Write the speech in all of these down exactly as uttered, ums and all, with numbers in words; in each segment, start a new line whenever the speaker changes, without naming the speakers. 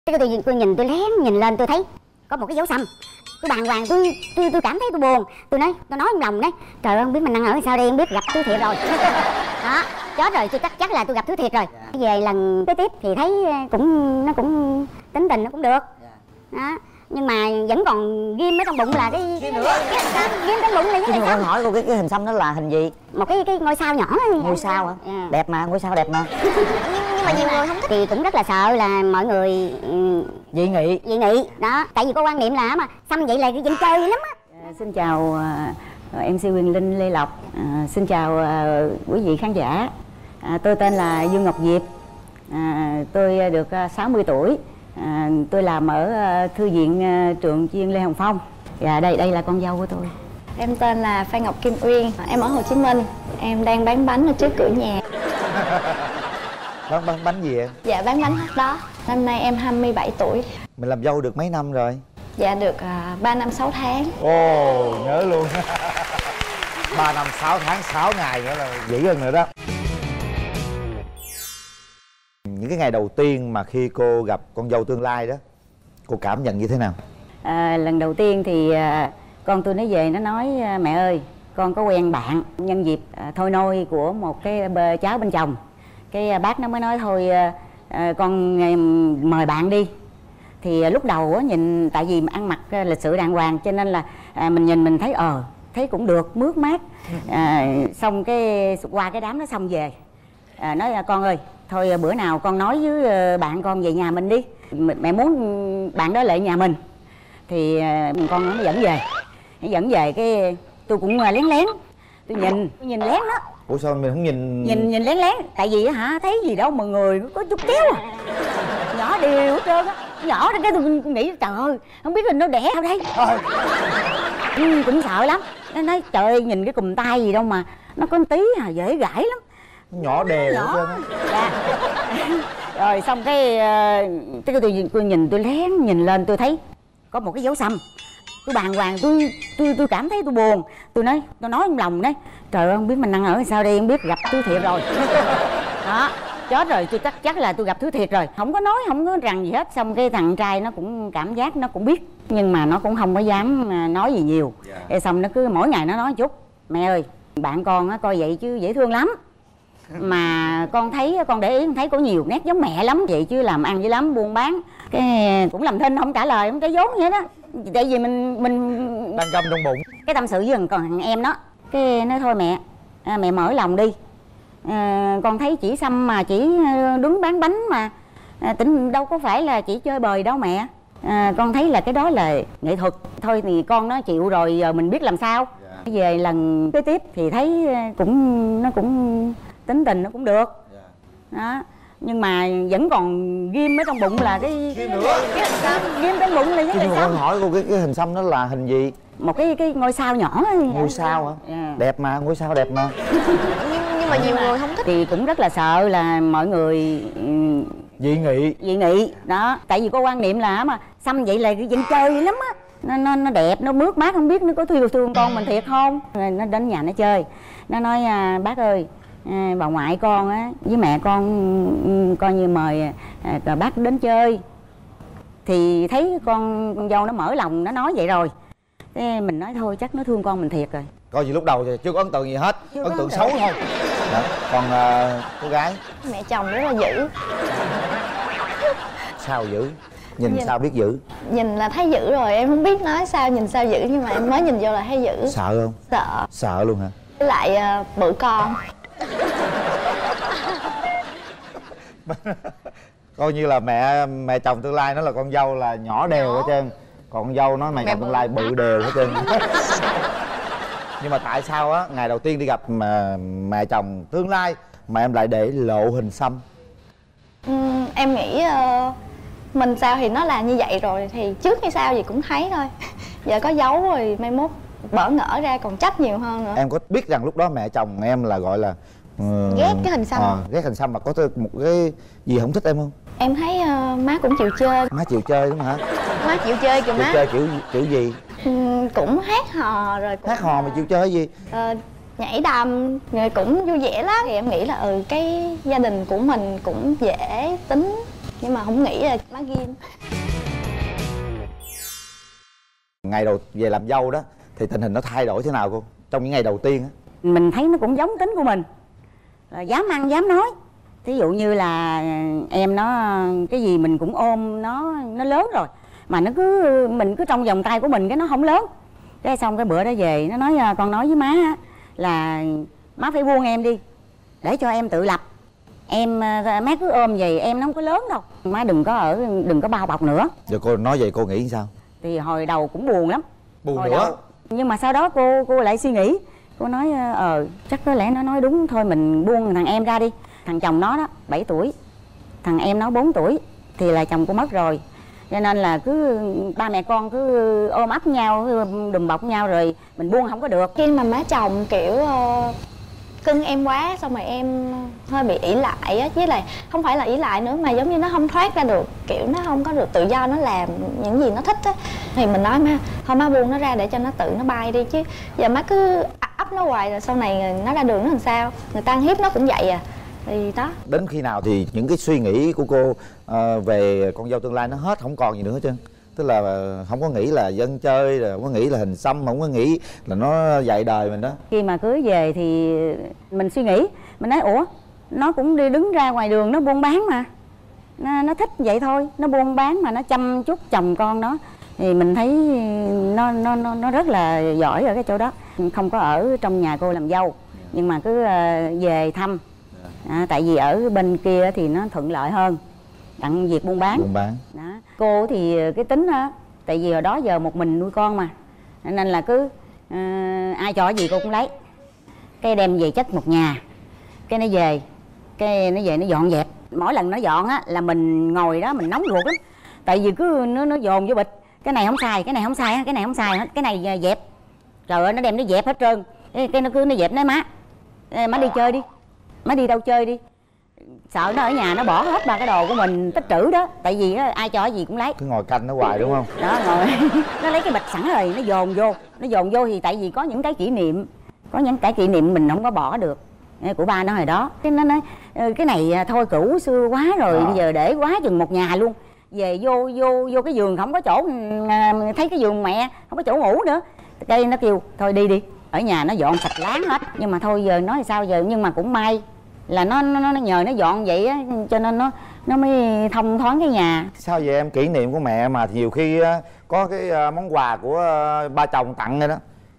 Cái tôi, tôi nhìn tôi lén nhìn lên tôi thấy có một cái dấu xăm. Tôi bàng hoàng, tôi tôi tôi cảm thấy tôi buồn. Tôi nói tôi nói trong lòng đấy, trời ơi không biết mình đang ở sao đây, không biết gặp thứ thiệt rồi. Đó, chết rồi, tôi chắc chắc là tôi gặp thứ thiệt rồi. Về lần kế tiếp thì thấy cũng nó cũng tính tình nó cũng được. Đó, nhưng mà vẫn còn ghim ở trong bụng là cái ghim nữa. Ghim trong bụng là cái
hình xăm. Hỏi cô cái cái hình xăm đó là hình gì?
Một cái cái ngôi sao nhỏ.
Ngôi sao hả? À. Đẹp mà, ngôi sao đẹp mà.
Nhưng mà nhiều người không thích thì cũng rất là sợ là mọi người
dị nghị.
Dị nghị đó, tại vì có quan niệm là mà xăm vậy là dân chơi lắm á.
À, xin chào uh, em xê Quyền Linh, Lê Lộc. À, xin chào uh, quý vị khán giả. À, tôi tên là Dương Ngọc Diệp. À, tôi được uh, sáu mươi tuổi. À, tôi làm ở uh, thư viện uh, trường chuyên Lê Hồng Phong. Và đây đây là con dâu của tôi.
Em tên là Phan Ngọc Kim Uyên. Em ở Hồ Chí Minh. Em đang bán bánh ở trước cửa nhà.
Bán, bán bánh gì em?
Dạ bán bánh hot đó. Năm nay em hai mươi bảy tuổi.
Mình làm dâu được mấy năm rồi?
Dạ được uh, ba năm sáu tháng.
Ồ, nhớ luôn. ba năm sáu tháng sáu ngày nữa là dữ hơn nữa đó. Những cái ngày đầu tiên mà khi cô gặp con dâu tương lai đó, cô cảm nhận như thế nào?
À, lần đầu tiên thì à, con tôi nó về nó nói mẹ ơi, con có quen bạn nhân dịp à, thôi nôi của một cái bê, cháu bên chồng. Cái à, bác nó mới nói thôi à, à, con à, mời bạn đi. Thì à, lúc đầu á, nhìn tại vì ăn mặc à, lịch sự đàng hoàng cho nên là à, mình nhìn mình thấy ờ thấy cũng được, mướt mát. À, xong cái qua cái đám nó xong về à, nói con ơi thôi bữa nào con nói với bạn con về nhà mình đi, mẹ muốn bạn đó lại nhà mình. Thì con nó dẫn về, nó dẫn về cái tôi cũng lén lén tôi nhìn tôi nhìn lén đó.
Ủa sao mình không nhìn?
Nhìn nhìn lén lén tại vì hả thấy gì đâu mà người có chút kéo à. Nhỏ đều hết trơn á, nhỏ đó cái tôi nghĩ trời ơi không biết là nó đẻ sao đây. Ừ, cũng sợ lắm. Nó nói trời ơi nhìn cái cùm tay gì đâu mà nó có một tí à, dễ gãi lắm.
Nhỏ đều hết trơn á.
Dạ. Rồi xong cái cái tôi, tôi nhìn tôi lén nhìn lên tôi thấy có một cái dấu xăm. Tôi bàng hoàng, tôi tôi tôi cảm thấy tôi buồn. Tôi nói tôi nói trong lòng đấy, trời ơi không biết mình đang ở sao đây, không biết gặp thứ thiệt rồi. Đó, chết rồi, tôi chắc chắc là tôi gặp thứ thiệt rồi. Không có nói, không có rằng gì hết. Xong cái thằng trai nó cũng cảm giác nó cũng biết, nhưng mà nó cũng không có dám nói gì nhiều. Yeah. Xong nó cứ mỗi ngày nó nói chút, mẹ ơi bạn con á coi vậy chứ dễ thương lắm. Mà con thấy con để ý con thấy có nhiều nét giống mẹ lắm vậy chứ làm ăn dữ lắm, buôn bán cái cũng làm thinh không trả lời không cái vốn vậy đó. Tại vì mình mình
đang câm trong bụng.
Cái tâm sự với thằng còn thằng em đó cái nói thôi mẹ à, mẹ mở lòng đi à, con thấy chỉ xăm mà chỉ đứng bán bánh mà à, tỉnh đâu có phải là chỉ chơi bời đâu mẹ à, con thấy là cái đó là nghệ thuật thôi thì con nó chịu rồi giờ mình biết làm sao. Yeah. Về lần kế tiếp thì thấy cũng nó cũng tính tình nó cũng được. Yeah. Đó nhưng mà vẫn còn ghim ở trong bụng là cái
ghim nữa
cái hình xăm ghim trong bụng là cái hình xăm.
Con hỏi cô cái cái hình xăm đó là hình gì?
Một cái cái ngôi sao nhỏ.
Ngôi sao hả? Yeah. Đẹp mà, ngôi sao đẹp mà.
nhưng, nhưng mà nhiều người không thích
thì cũng rất là sợ là mọi người
dị nghị
dị nghị đó, tại vì có quan niệm là mà xăm vậy là dân chơi vậy lắm á, nó nó nó đẹp nó mướt mát không biết nó có thương thương con mình thiệt không. Rồi nó đến nhà nó chơi, nó nói à, bác ơi à, bà ngoại con á với mẹ con coi như mời à, bác đến chơi. Thì thấy con con dâu nó mở lòng nó nói vậy rồi, thế mình nói thôi chắc nó thương con mình thiệt rồi.
Coi gì lúc đầu thì chưa có ấn tượng gì hết,
chưa
ấn tượng xấu thôi. Đó. Còn uh, cô gái
mẹ chồng rất là dữ.
Sao dữ? Nhìn,
nhìn
sao biết dữ?
Nhìn là thấy dữ rồi, em không biết nói sao nhìn sao dữ, nhưng mà em mới nhìn vô là thấy dữ.
Sợ không?
Sợ.
Sợ luôn hả?
Với lại uh, bự con.
Coi như là mẹ mẹ chồng tương lai nó là con dâu là nhỏ đều hết trơn, còn con dâu nó mẹ, mẹ chồng tương lai bự đều hết trơn. Nhưng mà tại sao á ngày đầu tiên đi gặp mà mẹ chồng tương lai mà em lại để lộ hình xăm?
uhm, em nghĩ uh, mình sao thì nó là như vậy rồi thì trước hay sau gì cũng thấy thôi. Giờ có dấu rồi mai mốt bỡ ngỡ ra còn trách nhiều hơn nữa.
Em có biết rằng lúc đó mẹ chồng em là gọi là uh,
ghét cái hình xăm.
À, ghét hình xăm mà có một cái gì không thích em không?
Em thấy uh, má cũng chịu chơi.
Má chịu chơi đúng không hả?
Má chịu chơi kìa má.
Chịu chơi kiểu kiểu gì?
uhm, cũng hát hò rồi cũng...
Hát hò mà chịu chơi gì?
Uh, nhảy đầm người cũng vui vẻ lắm. Thì em nghĩ là ừ cái gia đình của mình cũng dễ tính nhưng mà không nghĩ là má ghim.
Ngày đầu về làm dâu đó thì tình hình nó thay đổi thế nào cô? Trong những ngày đầu tiên á.
Mình thấy nó cũng giống tính của mình, là dám ăn dám nói. Thí dụ như là em nó cái gì mình cũng ôm nó, nó lớn rồi mà nó cứ mình cứ trong vòng tay của mình cái nó không lớn. Cái xong cái bữa đó về nó nói con nói với má là má phải buông em đi để cho em tự lập. Em má cứ ôm vậy em nó không có lớn đâu. Má đừng có ở đừng có bao bọc nữa.
Giờ cô nói vậy cô nghĩ sao?
Thì hồi đầu cũng buồn lắm.
Buồn
hồi
nữa.
Đầu, nhưng mà sau đó cô cô lại suy nghĩ. Cô nói ờ chắc có lẽ nó nói đúng thôi, mình buông thằng em ra đi. Thằng chồng nó đó bảy tuổi, thằng em nó bốn tuổi thì là chồng cô mất rồi, cho nên là cứ ba mẹ con cứ ôm ấp nhau, đùm bọc nhau rồi mình buông không có được.
Khi mà má chồng kiểu uh, cưng em quá, xong rồi em hơi bị ỷ lại á, với lại không phải là ỷ lại nữa mà giống như nó không thoát ra được, kiểu nó không có được tự do nó làm những gì nó thích á, thì mình nói má thôi má buông nó ra để cho nó tự nó bay đi, chứ giờ má cứ ấp nó hoài rồi sau này nó ra đường nó làm sao, người ta ăn hiếp nó cũng vậy à. Thì đó.
Đến khi nào thì những cái suy nghĩ của cô uh, về con dâu tương lai nó hết, không còn gì nữa hết trơn? Tức là không có nghĩ là dân chơi, rồi không có nghĩ là hình xăm, không có nghĩ là nó dạy đời mình đó.
Khi mà cưới về thì mình suy nghĩ, mình nói ủa nó cũng đi đứng ra ngoài đường nó buôn bán mà, nó, nó thích vậy thôi, nó buôn bán mà nó chăm chút chồng con nó, thì mình thấy nó nó nó nó rất là giỏi ở cái chỗ đó. Không có ở trong nhà cô làm dâu nhưng mà cứ về thăm. À, tại vì ở bên kia thì nó thuận lợi hơn đặng việc buôn bán.
Buôn bán.
Đó. Cô thì cái tính đó, tại vì hồi đó giờ một mình nuôi con mà, nên là cứ uh, ai cho gì cô cũng lấy, cái đem về chất một nhà, cái nó về, cái nó về nó dọn dẹp. Mỗi lần nó dọn á là mình ngồi đó mình nóng ruột lắm, tại vì cứ nó nó dồn vô bịch, cái này không xài, cái này không xài, cái này không xài hết, cái này dẹp. Trời ơi nó đem nó dẹp hết trơn, cái, cái nó cứ nó dẹp nói má, má đi chơi đi. Má đi đâu chơi đi, sợ nó ở nhà nó bỏ hết ba cái đồ của mình tích trữ đó, tại vì đó, ai cho gì cũng lấy.
Cứ ngồi canh nó hoài đúng không?
Đó ngồi nó lấy cái bịch sẵn rồi nó dồn vô, nó dồn vô thì tại vì có những cái kỷ niệm, có những cái kỷ niệm mình không có bỏ được của ba nó hồi đó. Cái nó nói cái này thôi cũ xưa quá rồi, à. Bây giờ để quá chừng một nhà luôn, về vô vô vô cái giường không có chỗ, thấy cái giường mẹ không có chỗ ngủ nữa, cái nó kêu thôi đi đi, ở nhà nó dọn sạch láng hết. Nhưng mà thôi giờ nói sao giờ, nhưng mà cũng may là nó nó, nó nhờ nó dọn vậy á, cho nên nó nó mới thông thoáng cái nhà.
Sao vậy em? Kỷ niệm của mẹ mà nhiều khi có cái món quà của ba chồng tặng này đó,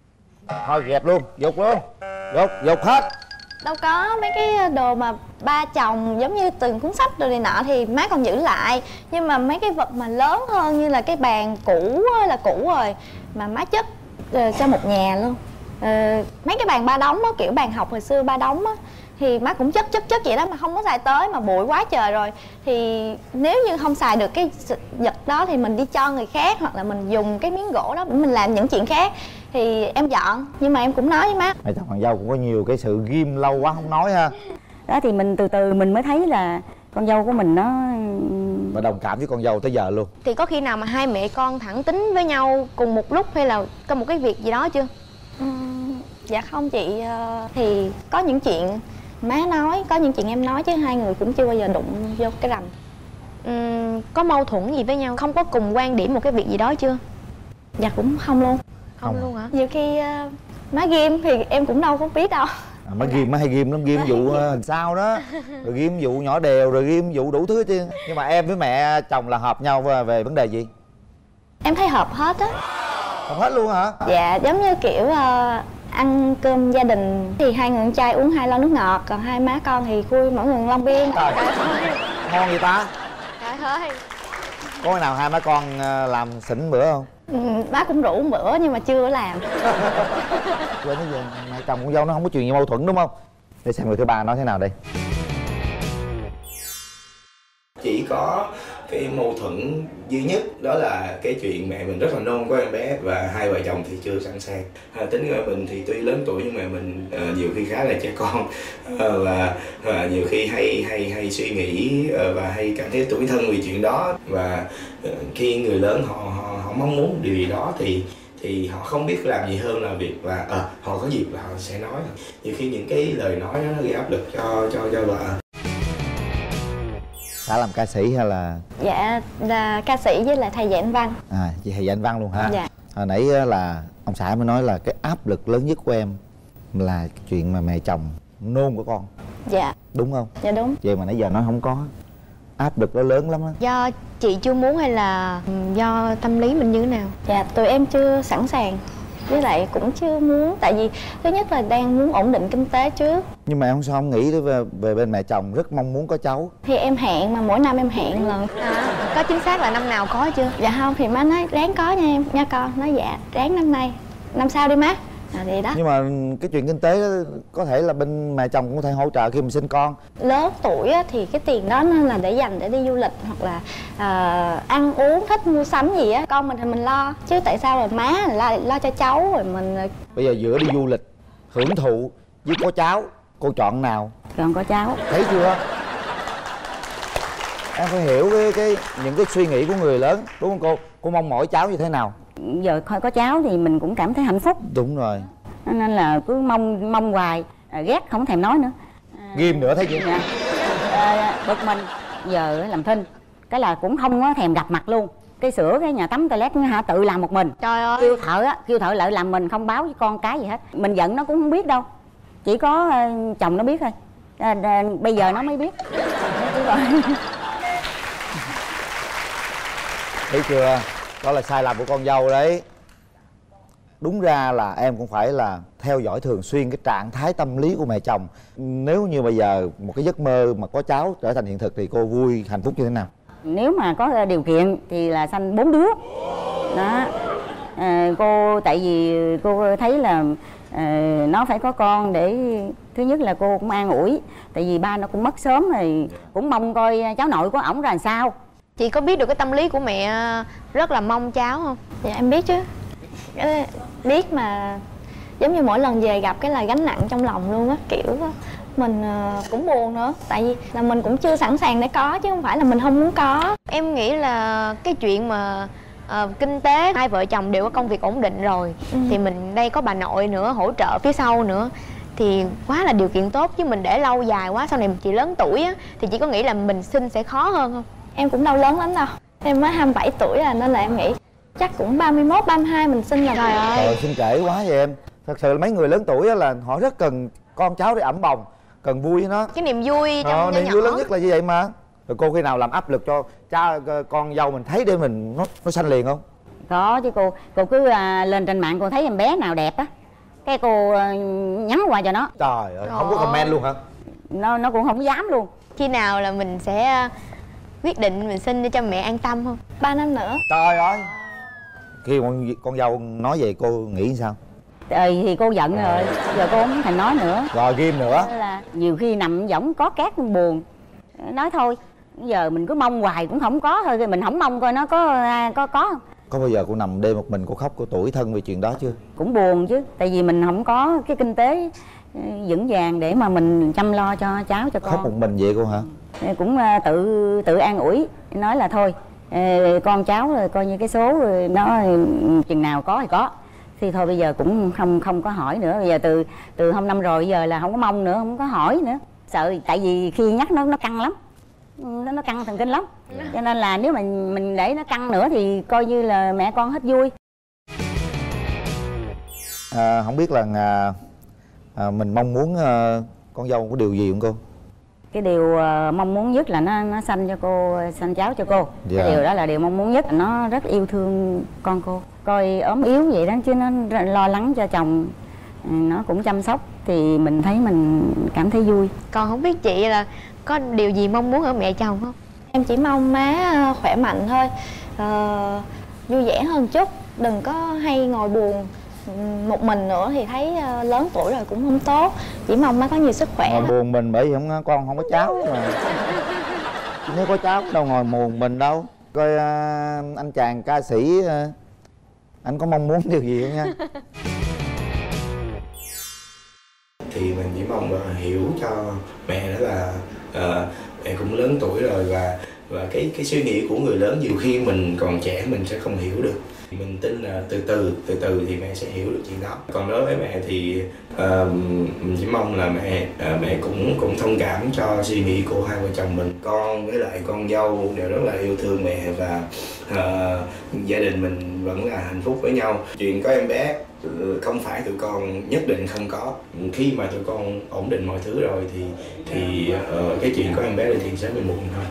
thôi dẹp luôn, dục luôn, dục dục hết.
Đâu có, mấy cái đồ mà ba chồng giống như từng cuốn sách rồi này nọ thì má còn giữ lại, nhưng mà mấy cái vật mà lớn hơn như là cái bàn cũ là cũ rồi mà má chất uh, cho một nhà luôn. Uh, mấy cái bàn ba đóng đó, kiểu bàn học hồi xưa ba đóng á, thì má cũng chất chất chất vậy đó mà không có xài tới, mà bụi quá trời rồi. Thì nếu như không xài được cái vật đó thì mình đi cho người khác, hoặc là mình dùng cái miếng gỗ đó mình làm những chuyện khác. Thì em dọn, nhưng mà em cũng nói với má,
mẹ chồng con dâu cũng có nhiều cái sự ghim lâu quá không nói ha.
Đó thì mình từ từ mình mới thấy là con dâu của mình nó...
Và đồng cảm với con dâu tới giờ luôn.
Thì có khi nào mà hai mẹ con thẳng tính với nhau cùng một lúc hay là có một cái việc gì đó chưa?
Uhm, dạ không chị, thì có những chuyện má nói, có những chuyện em nói, chứ hai người cũng chưa bao giờ đụng vô cái rằm.
Uhm, có mâu thuẫn gì với nhau, không có cùng quan điểm một cái việc gì đó chưa?
Dạ cũng không luôn.
Không, không luôn hả?
Nhiều khi uh, má ghim thì em cũng đâu có biết đâu.
À, má ghim, má hay ghim lắm, ghim vụ uh, hình sao đó, rồi ghim vụ nhỏ đều, rồi ghim vụ đủ thứ chứ. Nhưng mà em với mẹ chồng là hợp nhau về, về vấn đề gì?
Em thấy hợp hết á.
Hợp hết luôn hả?
Dạ, giống như kiểu uh, ăn cơm gia đình thì hai người con trai uống hai lon nước ngọt, còn hai má con thì khui mỗi người lon bia.
Trời ơi, ngon vậy ta?
Trời ơi.
Có nào hai má con làm xỉn bữa không?
Ừ, má cũng rủ bữa nhưng mà chưa làm.
Quên cái gì, mẹ chồng con dâu nó không có chuyện gì mâu thuẫn đúng không? Để xem người thứ ba nói thế nào đây.
Chỉ có cái mâu thuẫn duy nhất đó là cái chuyện mẹ mình rất là nôn của em bé, và hai vợ chồng thì chưa sẵn sàng. À, tính mẹ mình thì tuy lớn tuổi nhưng mà mình uh, nhiều khi khá là trẻ con, uh, và uh, nhiều khi hay hay hay suy nghĩ uh, và hay cảm thấy tủi thân vì chuyện đó. Và uh, khi người lớn họ, họ họ mong muốn điều gì đó thì thì họ không biết làm gì hơn là việc là à, họ có dịp là họ sẽ nói. Nhiều khi những cái lời nói đó nó gây áp lực cho cho cho vợ.
Xã làm ca sĩ hay là?
Dạ là ca sĩ với lại thầy dạy anh văn.
À, chị thầy dạy anh văn luôn hả?
Dạ.
Hồi nãy là ông xã mới nói là cái áp lực lớn nhất của em là cái chuyện mà mẹ chồng nôn của con.
Dạ.
Đúng không?
Dạ đúng.
Vậy mà nãy giờ nó không có. Áp lực nó lớn lắm á.
Do chị chưa muốn hay là do tâm lý mình như thế nào?
Dạ tụi em chưa sẵn sàng, với lại cũng chưa muốn, tại vì thứ nhất là đang muốn ổn định kinh tế trước.
Nhưng mà em không sao không nghĩ về, về bên mẹ chồng rất mong muốn có cháu.
Thì em hẹn mà mỗi năm em hẹn lần.
À, có chính xác là năm nào có chưa?
Dạ không, thì má nói ráng có nha em, nha con. Nói dạ ráng năm nay, năm sau đi má. À, thì đó.
Nhưng mà cái chuyện kinh tế đó, có thể là bên mẹ chồng cũng có thể hỗ trợ khi mình sinh con.
Lớn tuổi á, thì cái tiền đó nó là để dành để đi du lịch hoặc là à, ăn uống, thích mua sắm gì á, con mình thì mình lo, chứ tại sao rồi má lo, lo cho cháu rồi mình.
Bây giờ giữa đi du lịch hưởng thụ với có cháu, cô chọn nào?
Còn có cháu.
Thấy chưa? Em phải hiểu cái, cái những cái suy nghĩ của người lớn, đúng không cô? Cô mong mỏi cháu như thế nào?
Giờ thôi có cháu thì mình cũng cảm thấy hạnh phúc.
Đúng rồi.
Nên là cứ mong mong hoài, à, ghét không thèm nói nữa. À,
ghim nữa thấy chưa?
Dạ. À, bực mình. Giờ làm thinh cái là cũng không có thèm gặp mặt luôn. Cái sửa cái nhà tắm toilet hả tự làm một mình.
Trời ơi.
Kêu thợ á, kêu thợ lại làm mình, không báo với con cái gì hết. Mình giận nó cũng không biết đâu. Chỉ có uh, chồng nó biết thôi. À, à, bây giờ nó mới biết.
Thấy chưa? Đó là sai lầm của con dâu đấy. Đúng ra là em cũng phải là theo dõi thường xuyên cái trạng thái tâm lý của mẹ chồng. Nếu như bây giờ một cái giấc mơ mà có cháu trở thành hiện thực thì cô vui, hạnh phúc như thế nào?
Nếu mà có điều kiện thì là sanh bốn đứa. Đó. À, cô tại vì cô thấy là à, nó phải có con để thứ nhất là cô cũng an ủi. Tại vì ba nó cũng mất sớm rồi, cũng mong coi cháu nội của ổng ra làm sao.
Chị có biết được cái tâm lý của mẹ rất là mong cháu không?
Dạ em biết chứ. Cái biết mà giống như mỗi lần về gặp cái là gánh nặng trong lòng luôn á, kiểu á mình cũng buồn nữa, tại vì là mình cũng chưa sẵn sàng để có chứ không phải là mình không muốn có.
Em nghĩ là cái chuyện mà uh, kinh tế hai vợ chồng đều có công việc ổn định rồi, ừ. thì mình đây có bà nội nữa hỗ trợ phía sau nữa thì quá là điều kiện tốt, chứ mình để lâu dài quá sau này chị lớn tuổi á thì chị có nghĩ là mình sinh sẽ khó hơn không?
Em cũng đâu lớn lắm đâu, em mới hai mươi bảy tuổi à, nên là em nghĩ chắc cũng ba mươi mốt, ba mươi hai mình sinh là
trời ơi.
Trời ơi, xin trễ quá vậy em. Thật sự là mấy người lớn tuổi là họ rất cần con cháu để ẵm bồng, cần vui với nó.
Cái niềm vui trong
ờ,
nhỏ
niềm
nhỏ.
vui lớn nhất là như vậy mà. Rồi cô khi nào làm áp lực cho cha con dâu mình thấy để mình nó nó sanh liền không?
Có chứ cô. Cô cứ à, lên trên mạng cô thấy em bé nào đẹp á, cái cô à, nhắn qua cho nó.
Trời ơi, không có comment luôn hả?
Nó nó cũng không dám luôn.
Khi nào là mình sẽ quyết định mình sinh để cho mẹ an tâm không?
Ba năm nữa.
Trời ơi. Khi con con dâu nói vậy cô nghĩ sao?
Ừ, thì cô giận rồi, giờ cô không thèm nói nữa.
Rồi ghim nữa.
Là nhiều khi nằm võng có cát buồn, nói thôi giờ mình cứ mong hoài cũng không có thôi, mình không mong coi nó có có có không.
Có bao giờ cô nằm đêm một mình cô khóc, cô tủi thân về chuyện đó chưa?
Cũng buồn chứ, tại vì mình không có cái kinh tế vững vàng để mà mình chăm lo cho cháu cho con.
Khóc một mình vậy cô hả?
Cũng tự tự an ủi, nói là thôi con cháu coi như cái số nó chừng nào có thì có, thì thôi bây giờ cũng không không có hỏi nữa. Bây giờ từ từ hôm năm rồi bây giờ là không có mong nữa, không có hỏi nữa, sợ. Tại vì khi nhắc nó nó căng lắm, nó nó căng thần kinh lắm, cho nên là nếu mà mình để nó căng nữa thì coi như là mẹ con hết vui.
À, không biết là à, à, mình mong muốn à, con dâu có điều gì không cô?
Cái điều uh, mong muốn nhất là nó nó sanh cho cô, sanh cháu cho cô.
Dạ.
Cái điều đó là điều mong muốn nhất. Nó rất yêu thương con cô, coi ốm yếu vậy đó chứ nó lo lắng cho chồng, nó cũng chăm sóc thì mình thấy mình cảm thấy vui.
Còn không biết chị là có điều gì mong muốn ở mẹ chồng không?
Em chỉ mong má khỏe mạnh thôi, uh, vui vẻ hơn chút, đừng có hay ngồi buồn một mình nữa thì thấy lớn tuổi rồi cũng không tốt. Chỉ mong má có nhiều sức khỏe.
Ngồi buồn mình bởi vì không con không có cháu mà. Nếu có cháu đâu ngồi buồn mình đâu. Coi à, anh chàng ca sĩ à, anh có mong muốn điều gì không nha?
Thì mình chỉ mong là hiểu cho mẹ đó là uh, mẹ cũng lớn tuổi rồi và và cái cái suy nghĩ của người lớn nhiều khi mình còn trẻ mình sẽ không hiểu được. Mình tin là từ từ từ từ thì mẹ sẽ hiểu được chuyện đó. Còn đối với mẹ thì uh, mình chỉ mong là mẹ uh, mẹ cũng cũng thông cảm cho suy nghĩ của hai vợ chồng mình. Con với lại con dâu đều rất là yêu thương mẹ và uh, gia đình mình vẫn là hạnh phúc với nhau. Chuyện có em bé không phải tụi con nhất định không có. Khi mà tụi con ổn định mọi thứ rồi thì thì uh, cái chuyện có em bé là chuyện sớm hay muộn thôi.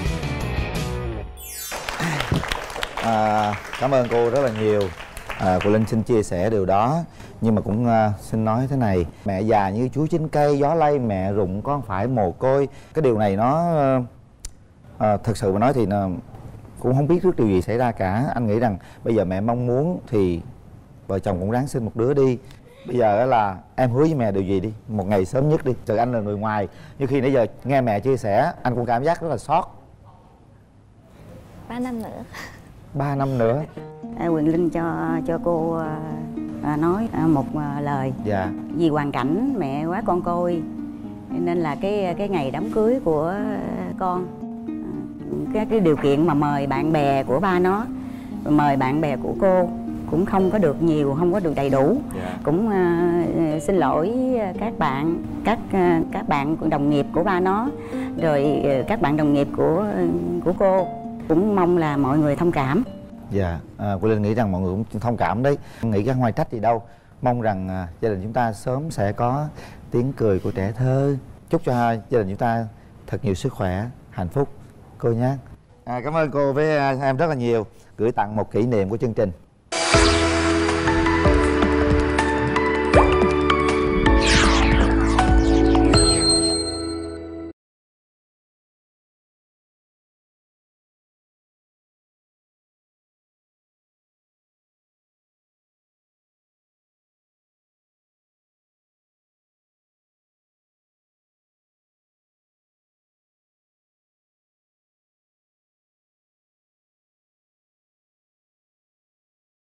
À, cảm ơn cô rất là nhiều. à, Cô Linh xin chia sẻ điều đó. Nhưng mà cũng uh, xin nói thế này, mẹ già như chuối chín cây, gió lay mẹ rụng con phải mồ côi. Cái điều này nó uh, uh, thật sự mà nói thì uh, cũng không biết trước điều gì xảy ra cả. Anh nghĩ rằng bây giờ mẹ mong muốn thì vợ chồng cũng ráng sinh một đứa đi. Bây giờ là em hứa với mẹ điều gì đi, một ngày sớm nhất đi. Trời, anh là người ngoài, như khi nãy giờ nghe mẹ chia sẻ anh cũng cảm giác rất là sót.
Ba năm nữa.
Ba năm nữa.
à, Quyền Linh cho cho cô à, nói à, một à, lời.
Dạ.
Vì hoàn cảnh mẹ quá con côi nên là cái cái ngày đám cưới của con, cái cái điều kiện mà mời bạn bè của ba nó, mời bạn bè của cô cũng không có được nhiều, không có được đầy đủ.
Dạ.
Cũng uh, xin lỗi các bạn, các uh, các bạn đồng nghiệp của ba nó, rồi uh, các bạn đồng nghiệp của uh, của cô. Cũng mong là mọi người thông cảm.
Dạ, à, cô Linh nghĩ rằng mọi người cũng thông cảm đấy. Nghĩ cái ngoài trách gì đâu. Mong rằng à, gia đình chúng ta sớm sẽ có tiếng cười của trẻ thơ. Chúc cho hai gia đình chúng ta thật nhiều sức khỏe, hạnh phúc cô nhé. À, cảm ơn cô với à, em rất là nhiều. Gửi tặng một kỷ niệm của chương trình.